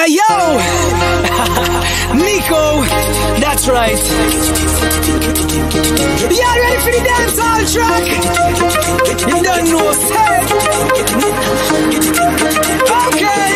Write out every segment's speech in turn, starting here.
Yo, Nico, that's right. Y'all ready for the dancehall track? You don't know, say. Okay.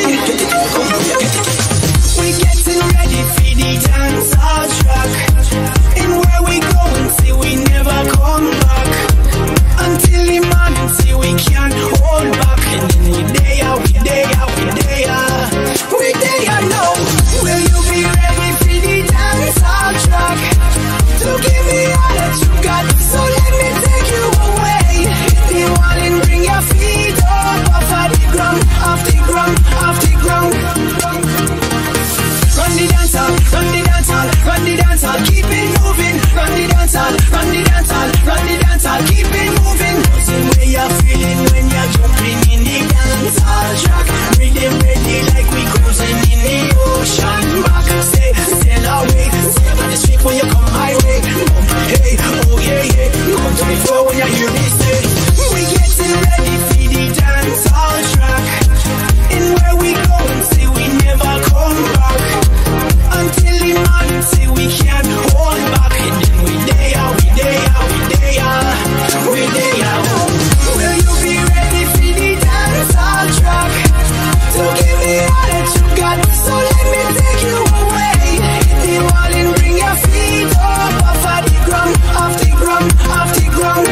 We getting ready for the dancehall track. And where we going, see we never come back. Until the man see we can't hold back. And then we there, we there, we there. We there now. Will you be ready for the dancehall track? To give me all that you got, so let me take you away. Hit the wall and bring your feet up off of the ground, off the ground, off the ground. Run the dancehall, run the dancehall, run the dancehall, keep it moving. Run the dancehall, run the dancehall, run the dancehall, keep it moving. See where you're feeling when you're jumping in the dancehall track. Rhythm ready like we cruising in the ocean. Back, stay, sail away. Stay on the street when you come my way. Hey, oh yeah, yeah. Come to me floor when you hear me say. We getting ready for the dancehall track. And where we going, see we never come back. Until the man say we can't hold back. And then we there, we there, we there. We there. Will you be ready for the dancehall track? So give me all that you got, so let me take you away. Hit the wall and bring your feet up off of the ground, off the ground, off the ground.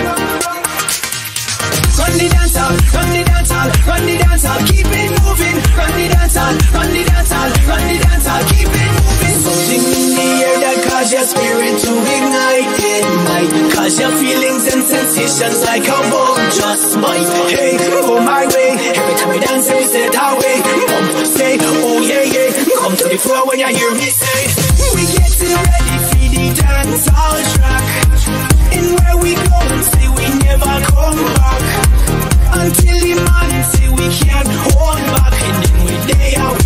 Run the dancehall, run the dancehall, run the dancehall, keep it moving. Run the dancehall, run the dancehall, run the dancehall, keep it moving. Something in the air that cause your spirit to ignite, ignite. Cause your feelings and sensations like a bomb just might. Hey, go my way. Every time we dance, we set our way. Say, oh yeah, yeah. Come to the floor when you hear me say. We getting ready for the dancehall track. And where we go, say we never come back. Until the man say we can't hold back. And then we there,